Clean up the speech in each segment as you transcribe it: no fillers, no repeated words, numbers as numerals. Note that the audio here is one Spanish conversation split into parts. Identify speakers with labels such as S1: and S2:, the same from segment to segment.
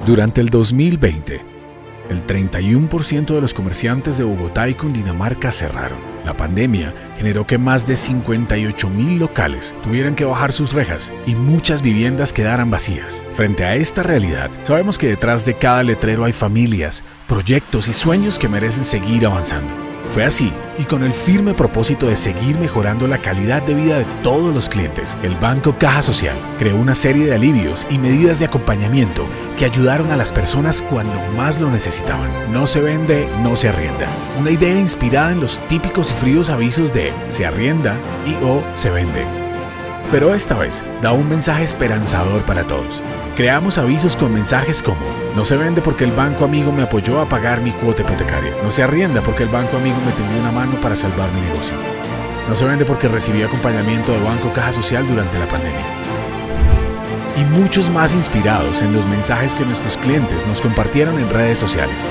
S1: Durante el 2020, el 31% de los comerciantes de Bogotá y Cundinamarca cerraron. La pandemia generó que más de 58.000 locales tuvieran que bajar sus rejas y muchas viviendas quedaran vacías. Frente a esta realidad, sabemos que detrás de cada letrero hay familias, proyectos y sueños que merecen seguir avanzando. Fue así, y con el firme propósito de seguir mejorando la calidad de vida de todos los clientes, el Banco Caja Social creó una serie de alivios y medidas de acompañamiento que ayudaron a las personas cuando más lo necesitaban. No se vende, no se arrienda. Una idea inspirada en los típicos y fríos avisos de se arrienda y o se vende. Pero esta vez da un mensaje esperanzador para todos. Creamos avisos con mensajes como: no se vende porque el banco amigo me apoyó a pagar mi cuota hipotecaria. No se arrienda porque el banco amigo me tendió una mano para salvar mi negocio. No se vende porque recibí acompañamiento de Banco Caja Social durante la pandemia. Y muchos más inspirados en los mensajes que nuestros clientes nos compartieron en redes sociales.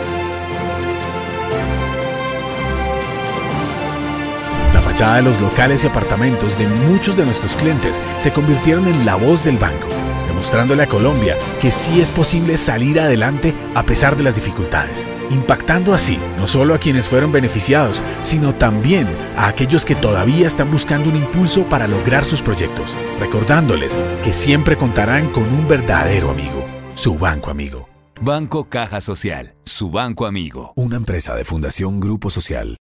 S1: La fachada de los locales y apartamentos de muchos de nuestros clientes se convirtieron en la voz del banco, demostrándole a Colombia que sí es posible salir adelante a pesar de las dificultades, impactando así no solo a quienes fueron beneficiados, sino también a aquellos que todavía están buscando un impulso para lograr sus proyectos, recordándoles que siempre contarán con un verdadero amigo, su banco amigo.
S2: Banco Caja Social, su banco amigo.
S1: Una empresa de Fundación Grupo Social.